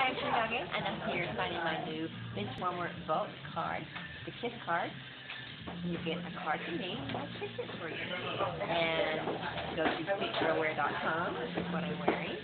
Hi, I'm Goggin, and I'm here signing my new Miss Warmer Vault card, the KISS card. You get a card from me, and I'll kiss it for you. And go to pictureaware.com, this is what I'm wearing.